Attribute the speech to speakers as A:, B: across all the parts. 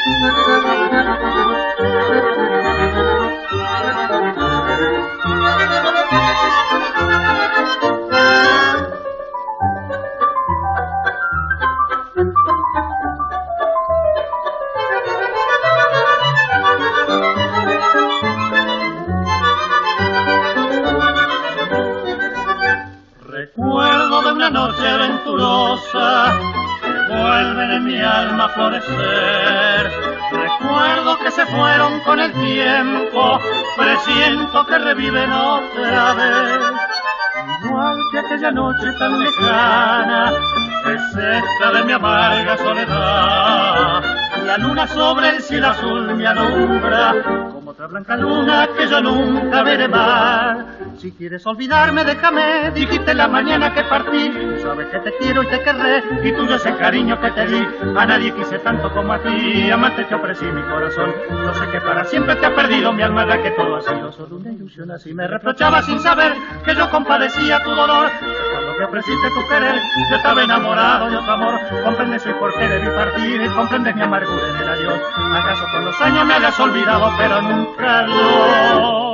A: Recuerdo de una noche aventurosa que vuelven en mi alma a florecer. Recuerdo que se fueron con el tiempo, presiento que reviven otra vez. Igual que aquella noche tan lejana, es esta de mi amarga soledad. La luna sobre el cielo azul me alumbra, como otra blanca luna que yo nunca veré más. Si quieres olvidarme, déjame, dijiste la mañana que partí. Sabes que te quiero y te querré, y tuyo es el cariño que te di. A nadie quise tanto como a ti, amante te ofrecí mi corazón. Yo sé que para siempre te ha perdido mi alma, ya que todo ha sido solo una ilusión. Así me reprochaba sin saber que yo compadecía tu dolor. Cuando me ofreciste tu querer, yo estaba enamorado de otro amor. Comprendes hoy por qué debí partir, y comprendes mi amargura en el adiós. ¿Acaso con los años me hayas olvidado, pero nunca lo...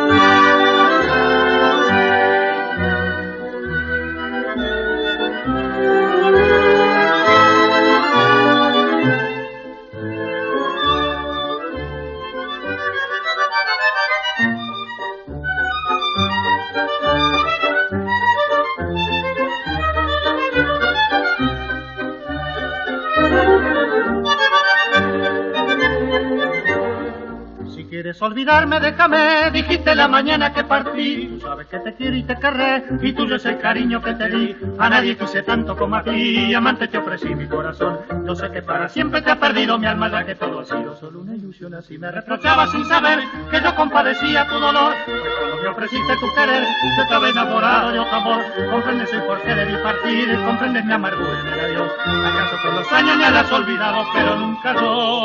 A: quieres olvidarme, déjame, dijiste la mañana que partí. Tú sabes que te quiero y te querré, y tuyo es el cariño que te di. A nadie quise tanto como a ti, amante te ofrecí mi corazón. Yo sé que para siempre te ha perdido mi alma, ya que todo ha sido solo una ilusión. Así me reprochaba sin saber que yo compadecía tu dolor. Que cuando me ofreciste tu querer, yo estaba enamorado de otro amor. Comprendes el por qué debí partir, comprendes mi amargura en el adiós. ¿Acaso con los años me hayas olvidado, pero nunca yo?